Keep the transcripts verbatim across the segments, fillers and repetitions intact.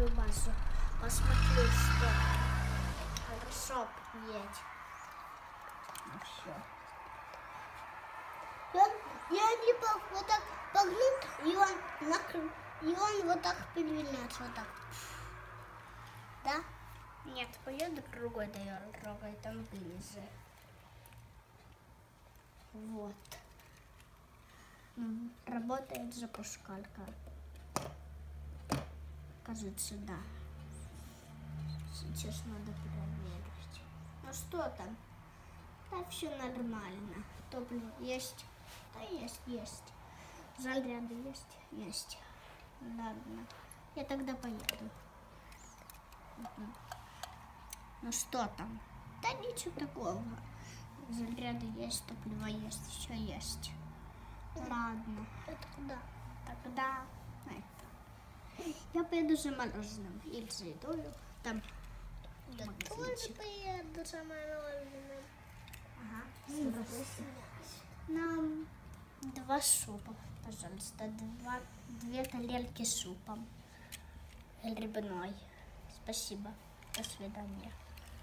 первую базу. Посмотрю, что хорошо едет. Ну все. Я, я не пог, вот так погнут, и он, накрыл, и он вот так перевернется, вот так. Да? Нет, поеду другой дорогой, там ближе. Вот. Работает запускалка. Кажется, да. Сейчас надо проверить. Ну что там? Да, все нормально. Топливо есть? Да, есть, есть. Заряды есть? Есть. Ладно. Я тогда поеду. Угу. Ну что там? Да ничего такого. Заряды есть, топливо есть, все есть. Ладно. Это куда? Тогда это. Я поеду за мороженым. Или за едой. Там. Я тоже поеду за мороженым. Ага. Нам два супа, пожалуйста. Два, две тарелки с супом. Грибной. Спасибо. До свидания.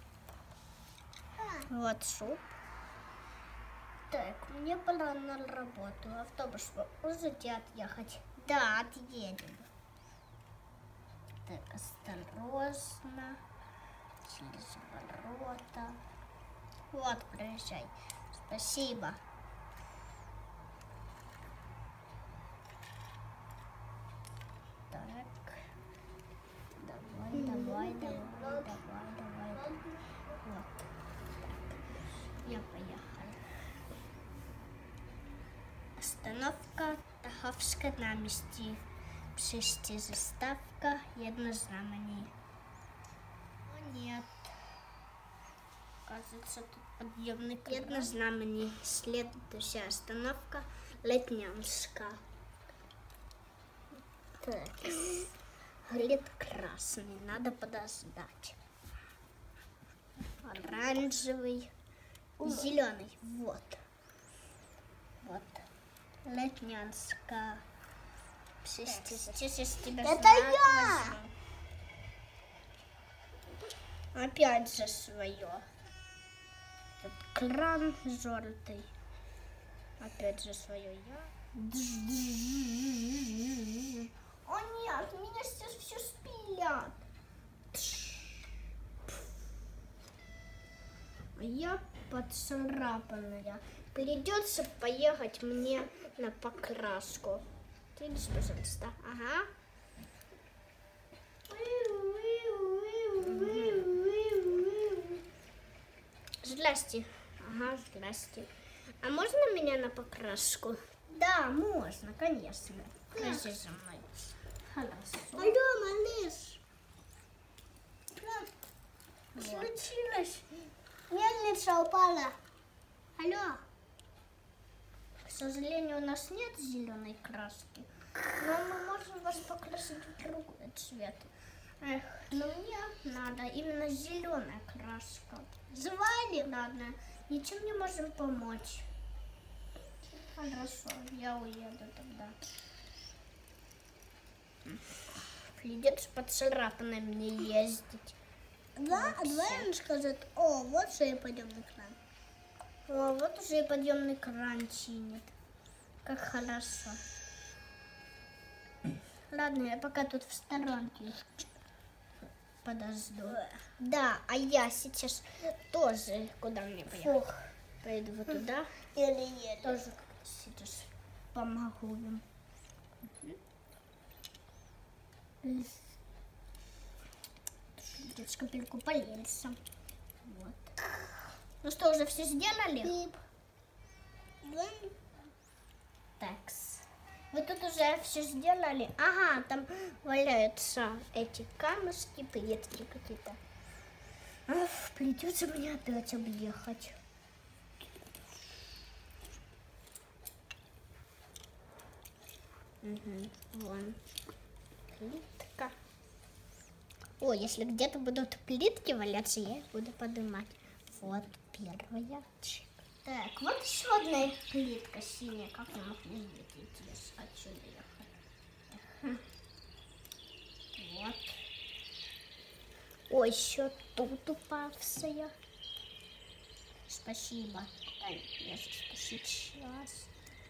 А. Вот суп. Так, мне пора на работу. Автобус можете отъехать? Да, отъедем. Так, осторожно. Через ворота. Вот, проезжай. Спасибо. Так. Давай, давай, давай, давай, давай. Вот. Я поехала. Остановка Таховська на місці. Шести заставка, одно знамение. О, нет. Кажется, тут подъемный кран. Одно знамение. Следующая остановка Летнянска. Так. Горит красный. Надо подождать. Оранжевый. Зеленый. Вот. Вот. Летнянска. Сейчас тебя Это я! возьму. Опять же свое. Этот кран желтый. Опять же свое я. О нет, меня сейчас все спилят. А я поцарапанная. Придется поехать мне на покраску. Видишь, пожалуйста. Ага. Здрасте. Ага, здрасте. А можно меня на покраску? Да, можно, конечно. Подожди за мной. Хорошо. Алло, малыш. Вот. Случилось? Мельница упала. Алло. К сожалению, у нас нет зеленой краски, но мы можем вас покрасить в другой цвет. Эх, но мне надо именно зеленая краска. Звали? Ладно, ничем не можем помочь. Хорошо, я уеду тогда. Придется поцарапанной мне ездить. Да, а давай он скажет, о, вот что и пойдем на кран. О, вот уже и подъемный кран чинит. Как хорошо. Ладно, я пока тут в сторонке подожду. Да, а я сейчас тоже, куда мне поехать? Фух. Пойду вот туда. Еле-еле. Тоже сейчас помогу им. Тут шкапельку по рельсам. Вот. Ну что, уже все сделали? Пип. Такс. Вы тут уже все сделали? Ага, там валяются эти камушки, плитки какие-то. Придется мне опять объехать. Угу, вон. Плитка. О, если где-то будут плитки валяться, я их буду поднимать. Вот первая. Так, вот еще одна плитка синяя. Как я могу видеть, если отсюда ехать? Вот. Ой, еще тут упавшая. Спасибо. Ай, я сейчас.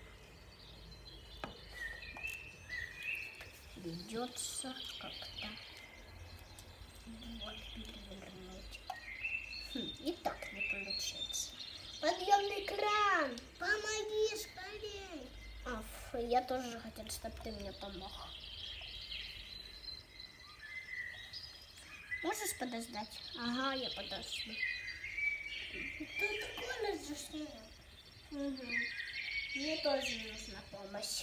Придется как-то вот перевернуть. Хм, и так не получается. Подъемный кран! Помоги скорей! А, фу, я тоже хотел, чтобы ты мне помог. Можешь подождать? Ага, я подожду. Тут Коля заснул. Угу. Мне тоже нужна помощь.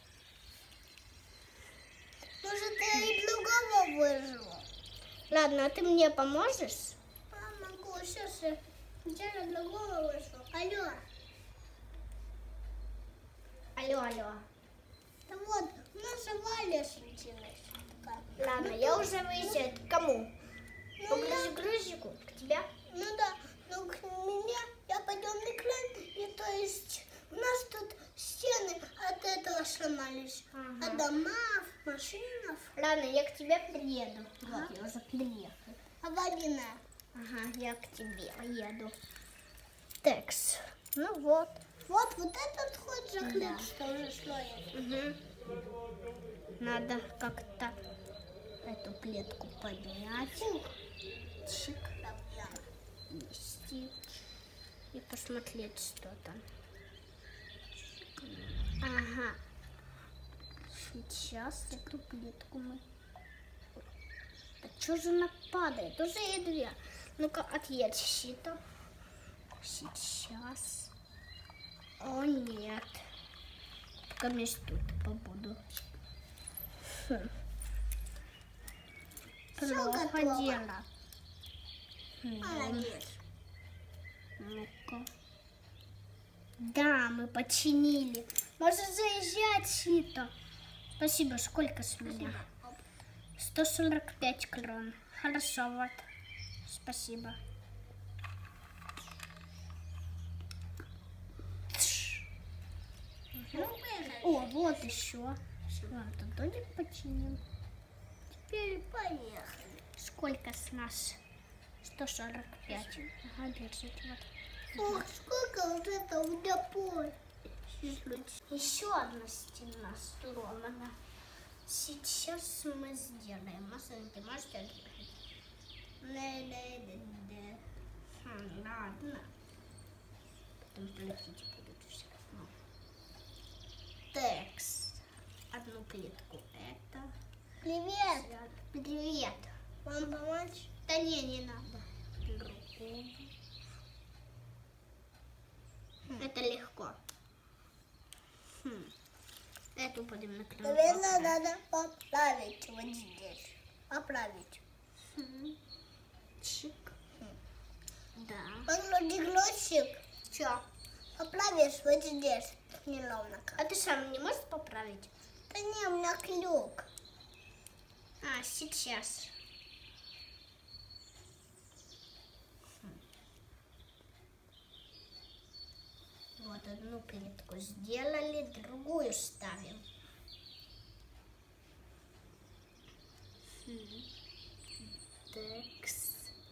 Может, я и другого выживу? Ладно, а ты мне поможешь? А, могу. Сейчас я где другого выживу. Алло. Алло, алло. Да вот, у нас авария случилась. Такая. Ладно, я уже выезжаю. К кому? Ну, По я- грузчику? К тебе? ну да, но к меня я подъемный кран, и то есть у нас тут стены от этого сломались. Ага. От домов, машинов. Ладно, я к тебе приеду. Ага. Вот, я уже приехал. Аварийная. Ага, я к тебе еду. Текс. Ну вот. Вот, вот этот ход закрыт, Да. что уже слоем. Угу. Надо как-то эту плитку поднять. Фух. Чик. Проблема. Нести. И посмотреть, что там. Ага. Сейчас эту плитку мы... Да что же она падает? Уже и две. Ну-ка, отъедь щитом. Сейчас. О, нет. Пока мне тут побуду. Хм. Всё Плохо готово. дело. Хм. Молодец. Ну-ка. Да, мы починили. Можно заезжать, Сито. Спасибо. Сколько с меня? сто сорок пять крон. Хорошо, вот. Спасибо. Ну, выиграли. О, вот еще. Ладно, домик починим. Теперь поехали. Сколько с нас? сто сорок пять. Ага, держите вот. Ох, сколько вот это у меня поле. Еще одна стена сломана. Сейчас мы сделаем. Масло, ты можешь открыть? Да-да-да-да. Хм, ладно. Потом платить будут все равно. Текс. Одну плитку. Это. Привет. Привет. Вам помочь? Да не, не надо. Другую. Это легко. Хм. Эту будем накрывать. Наверное, надо поправить вот здесь. Поправить. Хм. Чик. Да. Погнути ключик. Чё? Поправишь вот здесь. Неровно как. А ты сам не можешь поправить? Да не, у меня клюк. А, сейчас. Вот одну плитку сделали, другую ставим. Текс.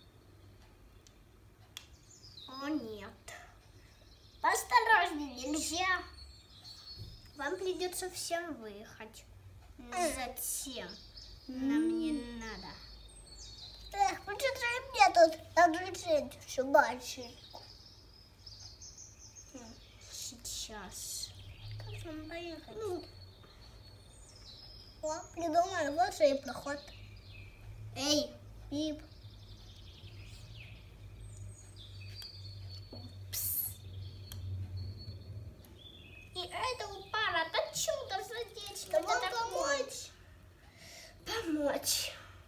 О, нет. Осторожней, нельзя. Вам придется всем выехать. Затем нам не надо. Эх, почему мне тут отключить всю бачечку? Сейчас. Как нам поехать? Ну, о, придумали, вот же и проход. Эй, Бип. и это упало. Да чудо задеть. Да Это вам такое. помочь? Помочь.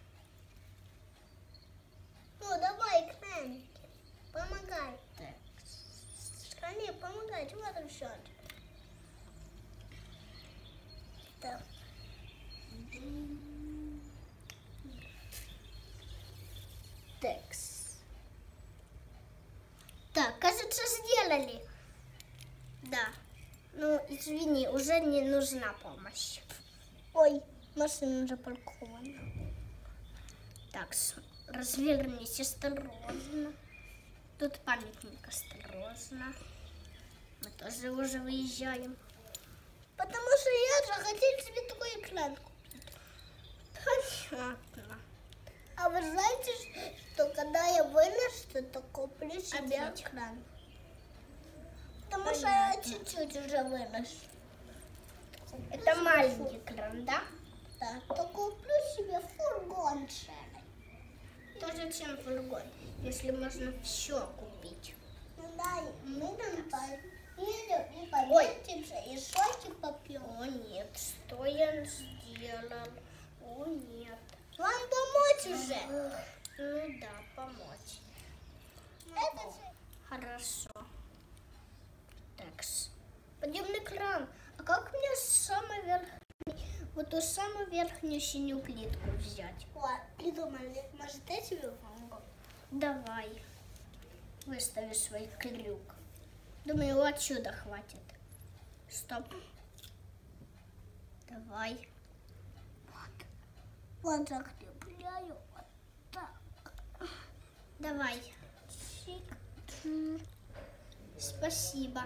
Ну, давай к нам. Помогай. Так. Скорее, помогай. Чего там счет? Так. Текс. Так, кажется, сделали. Да. Ну, извини, уже не нужна помощь. Ой, машина запаркована. Так, развернись осторожно. Тут памятник, осторожно. Мы тоже уже выезжаем. Потому что я же хотел себе такой экран купить. Понятно. А вы знаете, что когда я вырасту, то куплю себе Ответь. экран? Потому что я чуть-чуть уже вырос. Это маленький экран, да? Да, то куплю себе фургон шерый. То зачем фургон, если можно все купить? Ну да, мы там поедем и поместимся, и соки попьем. О нет, что я сделал? О нет. Вам помочь уже? Ну да, помочь. Это же... Хорошо. Так, пойдем на экран. А как мне самый верхний, вот ту самую верхнюю синюю плитку взять? Вот, придумали. Может, я тебе помогу? Давай. Выстави свой крюк. Думаю, его отсюда хватит. Стоп. Давай. Вот. Вот закрепляю. Вот так. Давай. Чик. М. Спасибо.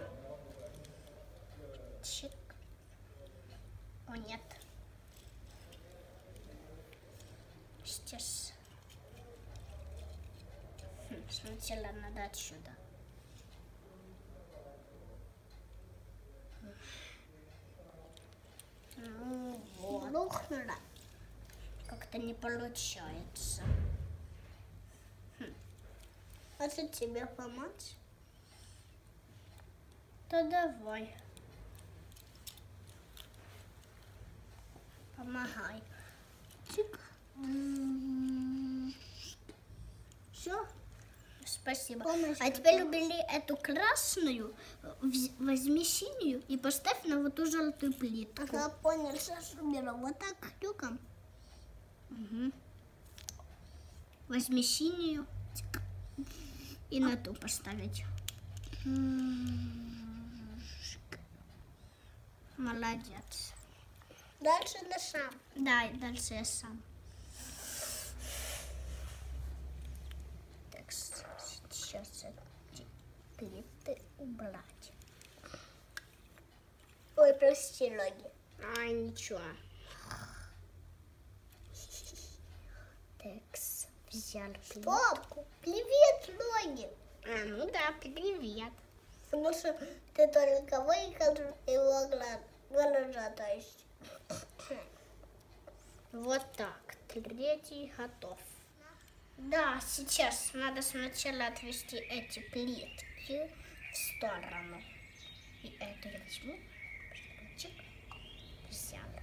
Чик. О, нет. Сейчас. Хм, сначала надо отсюда. Ну вот. Рухнула. Как-то не получается. Может, тебе помочь? Да давай. Помогай. Чик. Все. Спасибо. Помощь А теперь убери эту красную, вз- возьми синюю и поставь на вот ту желтую плитку. Ага, понял, сейчас уберу. Вот так крюком. Мгм. Возьми синюю тик, и на ту поставить. Молодец. Дальше на сам. Да, и дальше я сам. Так, с- сейчас эти плиты убрать. Ой, прости, ноги. А, ничего. Так, с- взял плитку. Стоп! Привет, ноги! А, ну да, привет. Потому что ты только выехал его гла- глаза, то есть. Вот так, третий готов. Да, сейчас надо сначала отвести эти плитки в сторону. И эту я возьму. Чик. Взяла.